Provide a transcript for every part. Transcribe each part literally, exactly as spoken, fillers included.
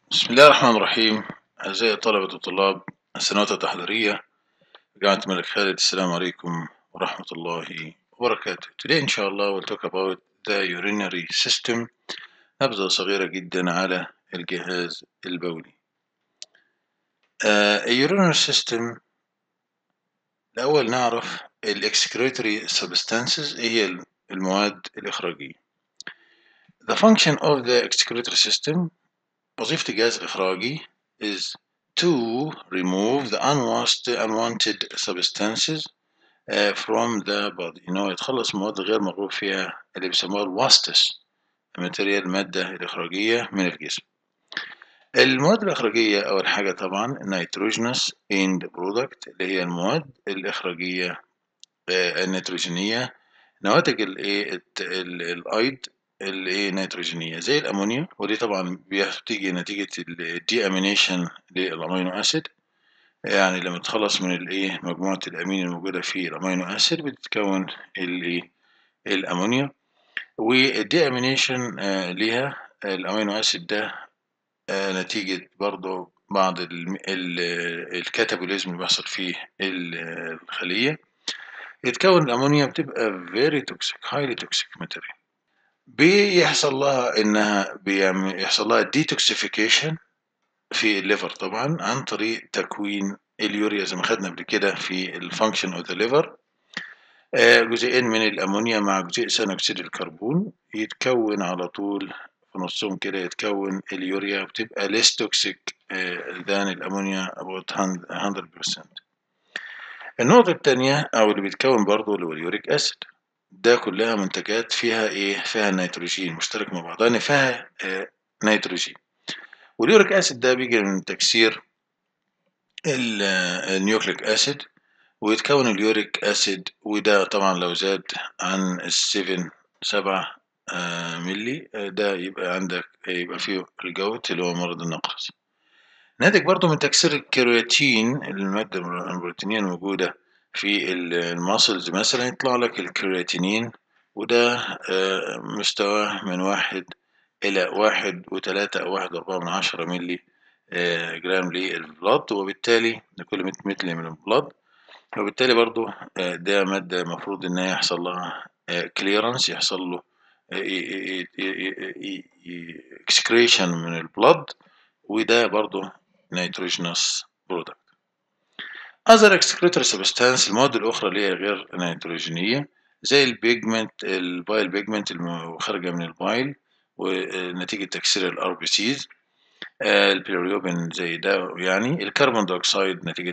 بسم الله الرحمن الرحيم. أعزائي طلبة وطلاب السنوات التحضيرية جامعة الملك خالد، السلام عليكم ورحمة الله وبركاته. Today إن شاء الله we'll talk about the urinary system، نبذة صغيرة جدا على الجهاز البولي. uh, urinary system الأول نعرف ال excretory substances إيه هي المواد الإخراجية. The function of the excretory system، وظيفة الجهاز الإخراجي is to remove the unwanted, unwanted substances uh, from the body، إن هو يتخلص من المواد الغير مرغوب فيها اللي بيسموها الواستس الماتيريال، المادة الإخراجية من الجسم. المواد الإخراجية أول حاجة طبعا nitrogenous end product اللي هي المواد الإخراجية uh, النيتروجينية، نواتج الإيه الأيض الايه نيتروجينيه زي الامونيا، ودي طبعا بتيجي نتيجه الدي امينيشن للامينو اسيد، يعني لما تخلص من الايه مجموعه الامين الموجوده في الامينو اسيد بتتكون الايه الامونيا. والدي امينيشن آه ليها الامينو اسيد ده آه نتيجه برضه بعض الكاتابوليزم اللي بيحصل في الخليه، يتكون الامونيا بتبقى very toxic highly toxic material، بيحصل لها انها بيحصل لها detoxification في الليفر طبعا عن طريق تكوين اليوريا زي ما خدنا قبل كده في الفانكشن اوف ذا ليفر. جزئين من الامونيا مع جزيء ثاني اكسيد الكربون يتكون على طول في نصهم كده يتكون اليوريا، بتبقى less toxic than الامونيا about one hundred percent. النقطة الثانية او اللي بيتكون برضه اللي هو اليوريك اسيد، ده كلها منتجات فيها ايه فيها نيتروجين مشترك مع بعضها، يعني فيها آه نيتروجين. واليوريك اسيد ده بيجي من تكسير النيوكليك اسيد ويتكون اليوريك اسيد، وده طبعا لو زاد عن السبعة سبعة آه ملي آه ده يبقى عندك يبقى فيه الجوت اللي هو مرض النقرس. ناتج برضو من تكسير الكرياتين المادة البروتينية الموجودة في الماسلز مثلا يطلع لك الكرياتينين، وده مستواه من واحد إلى واحد وتلاتة أو واحد وأربعة من عشرة ملي جرام للبلد، وبالتالي لكل مية ملي من البلد، وبالتالي برضو ده مادة المفروض إنها يحصل لها كليرنس، يحصل له اكسكريشن من البلد، وده برضو nitrogenous product. other excretory substance المواد الأخرى اللي هي غير نيتروجينية زي البيجمنت البايل بيجمنت المخرجة من البايل ونتيجة تكسير الار بي سيز، البيليروبين زي ده، يعني الكربون دايوكسيد نتيجة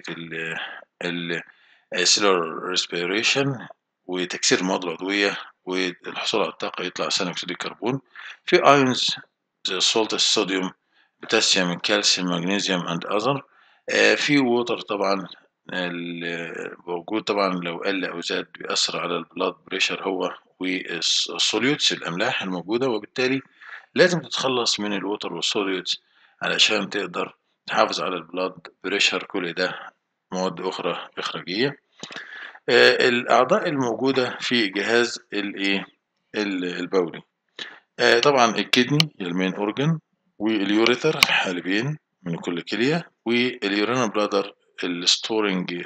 السيلولار ريسبيريشن وتكسير المواد العضوية والحصول على الطاقة يطلع ثاني أكسيد الكربون. في ايونز زي السولت الصوديوم بوتاسيوم الكالسيوم مغنيسيوم اند اذر. في ووتر طبعا موجود طبعا لو قل او زاد بيأثر على البلاد بريشر هو والسوليوتس الاملاح الموجوده، وبالتالي لازم تتخلص من الووتر والسوليوتس علشان تقدر تحافظ على البلاد بريشر. كل ده مواد اخرى اخراجيه. الاعضاء الموجوده في جهاز الايه البولي طبعا الكدني المين اورجن، واليوريثر حالبين من كل كليه، واليورينال بلادر الستورنج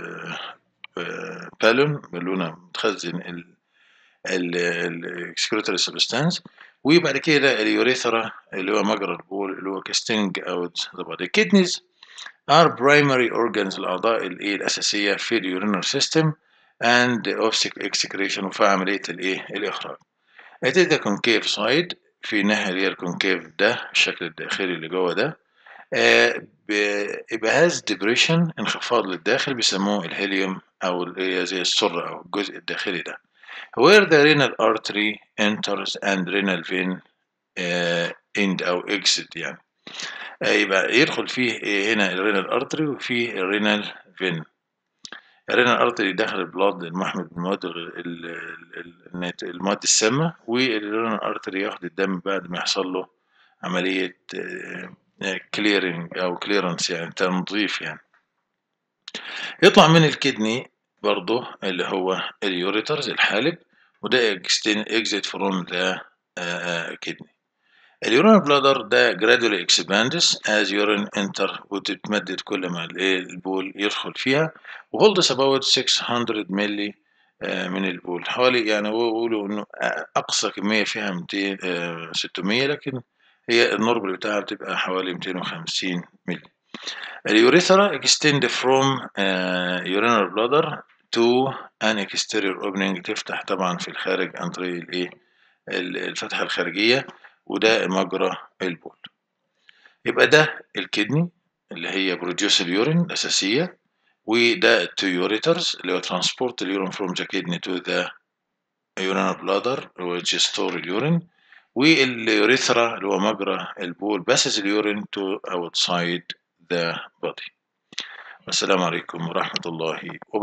بالون بالونه متخزن الاكسكريتوري سبستانس، وبعد كده اليوريثرا اللي هو مجرى البول اللي هو كاستنج اوت ذا بودي. كيدنيز are primary organs الاعضاء الايه الاساسيه في اليورينال سيستم and of excretion وفي عمليه الايه الاخراج. هتبقى كونكيف سايد في الناحية اللي هي الكونكيف ده الشكل الداخلي اللي جوه ده آه يبقى هاز ديبريشن انخفاض للداخل بيسموه الهيليوم أو اللي هي زي السرة أو الجزء الداخلي ده where the renal artery enters and renal vein آه end أو exit، يعني آه يبقى يدخل فيه هنا الرينال ارتري وفيه الرينال فين. الرينال ارتري داخل البلاد المحمل بالمواد المواد السامة، والرينال ارتري ياخد الدم بعد ما يحصل له عملية كليرنج أو كليرنس يعني تنظيف، يعني يطلع من الكدني برضه اللي هو اليوريترز الحالب، وده exit from the kidney. اليورينال بلادر ده gradually expands as urine enter وتتمدد كل ما الايه البول يدخل فيها وholds about ستمية ملي آه، من البول حوالي يعني هو بيقولوا انه اقصى كميه فيها مئتين آه، ستمية لكن هي النورمال بتاعها بتبقى حوالي مئتين وخمسين ملي. اليوريثرا extend from آه، urinary bladder to an exterior opening تفتح طبعا في الخارج عن طريق الايه الفتحة الخارجية وده مجرى البول. يبقى ده الكدني اللي هي بروديوس اليورين الأساسية وده التيوريترز اللي هو ترانسبورت اليورين from the kidney to the urinary bladder which store اليورين واليوريثرا اللي هو مجرى البول passes اليورين to outside the body. السلام عليكم ورحمة الله وبركاته.